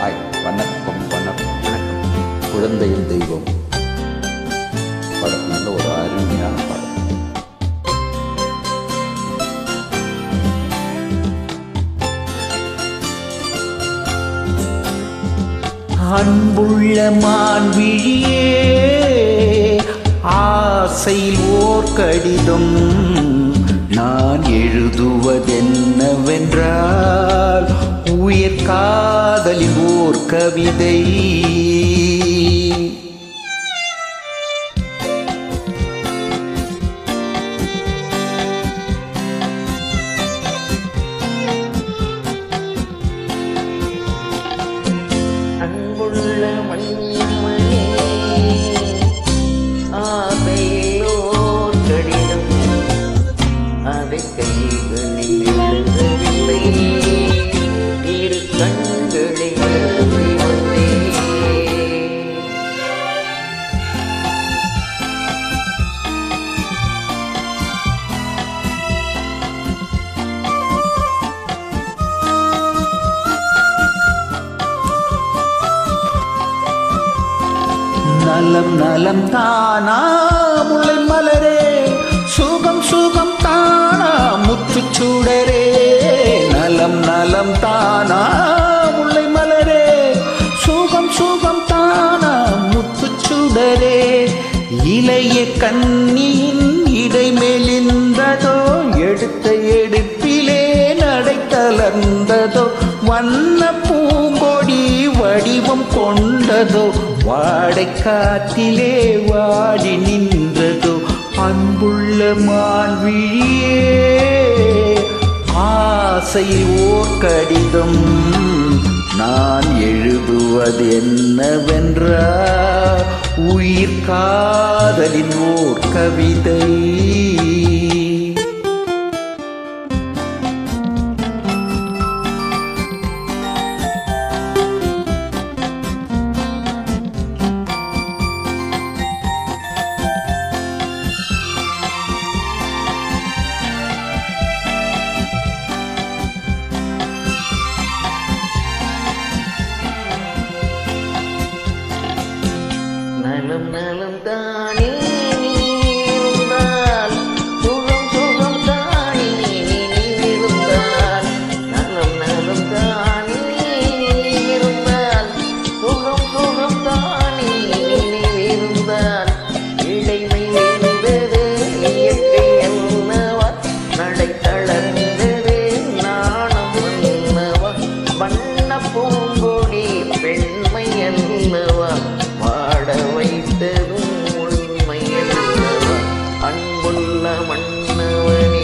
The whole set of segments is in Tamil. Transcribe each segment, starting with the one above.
ஹாய், வணக்கம் வணக்கம். குழந்தையின் தெய்வம் படத்தில் ஒரு அருமையான பாடல். அன்புள்ள மான்விழியே, ஆசையில் ஓர் கடிதம் நான் எழுதுவதென்னவென்றால் உயிர் காதலில் ஓர் கவிதை. அன்புள்ள மன்னவனே, ஆசையில் ஓர் கடிதம் அதை கைகளில் எழுதவில்லை, இரு கண்களில் எழுதி வந்தேன். நலம் நலம் தானா முல்லை மலரே, சுகம் சுகம் தானா முத்துச்சூடரே. நலம் நலம் தானா முல்லை மலரே, சுகம் சுகம் தானா முத்துச்சூடரே. இளைய கண்ணியின் இடை மெலிந்ததோ, எடுத்த எடுப்பிலே நடை தளர்ந்ததோ, வண்ண பூங்கொடி வடிவம் கொண்டதோ, வாடை காற்றிலே வாடி நின்றதோ. அன்புள்ள மான்விழியே, ஆசையில் ஓர் கடிதம் நான் எழுதுவது என்னவென்றால் உயிர் காதலின் ஓர் கவிதை. நலம் நலம் தானே நீ இருந்தால், சுகம் சுகம் தானே நீ இருந்தால். நலம் நலம் தானே நீ இருந்தால், சுகம் சுகம் தானே நீ இருந்தால். இடைமை வெந்தது இயற்கை அல்லவா, நடை தளர்ந்தது நாணம் அல்லவா, வண்ண பூங்கொடி பெண்மை அல்லவா, வாட வைத்ததும் உண்மை அல்லவா. அன்புள்ள மன்னவனே,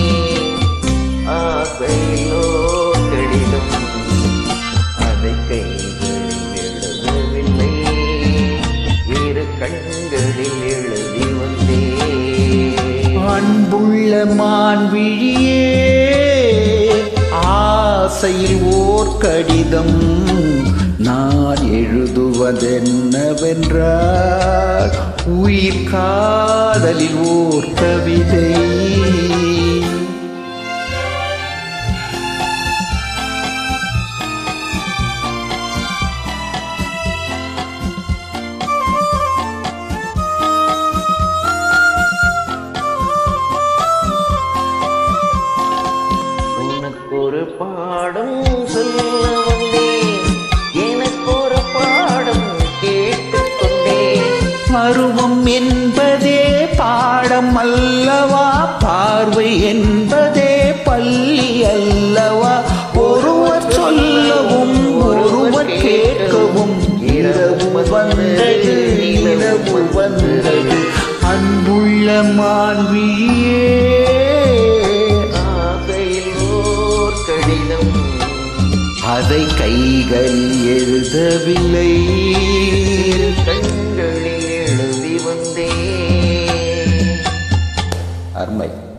ஆசையிலோ கடிதம் அதை கைகளில் எழுதவில்லை, இரு கண்களில் எழுதி வந்தேன். அன்புள்ள மான்விழியே, ஆசையில் ஓர் கடிதம் நான் எழுதுவதென்னவென்றால் உயிர் காதலில் ஓர் கவிதை. உனக்கொரு பாடம் சொல்ல வந்தேன், எனக்கொரு பாடம் கேட்டுக்கொண்டேன். பருவம் என்பதே பாடம் அல்லவா, பார்வை என்பதே பள்ளி அல்லவா. ஒருவர் சொல்லவும் ஒருவர் கேட்கவும் இரவு வந்தது நிலவு வந்தது. அன்புள்ள மான்விழியே, அதை கைகளில் எழுதவில்லை, கண்களில் எழுதி வந்தேன். அருமை.